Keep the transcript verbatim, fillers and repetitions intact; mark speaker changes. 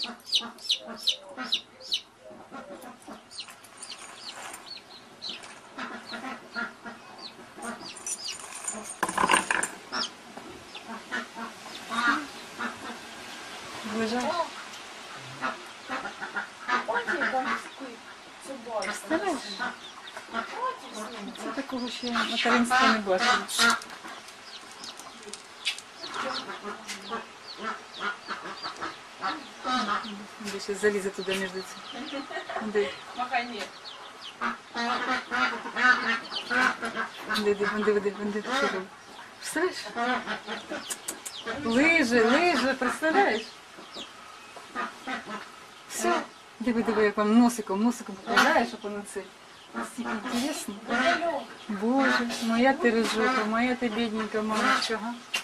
Speaker 1: Лежав. Представляєш? Це такого ще материнства не бачила. Де ще залізе туди між цим. Де?
Speaker 2: Махай ні.
Speaker 1: Де, де, де, де, де, що робить? Представляєш? Лиже, лиже, представляєш? Все. Диви, диви, як вам носиком, носиком покладаєш, щоб воно це. Настільки інтересно. Боже, моя ти рижока, моя ти бідненька мамочка, ага.